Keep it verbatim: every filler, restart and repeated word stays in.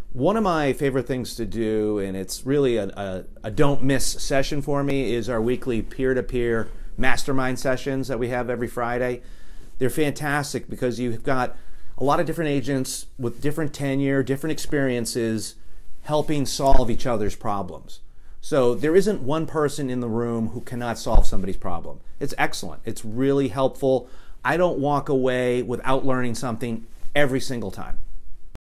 One of my favorite things to do, and it's really a, a, a don't miss session for me, is our weekly peer-to-peer mastermind sessions that we have every Friday. They're fantastic because you've got a lot of different agents with different tenure, different experiences, helping solve each other's problems. So there isn't one person in the room who cannot solve somebody's problem. It's excellent. It's really helpful. I don't walk away without learning something every single time.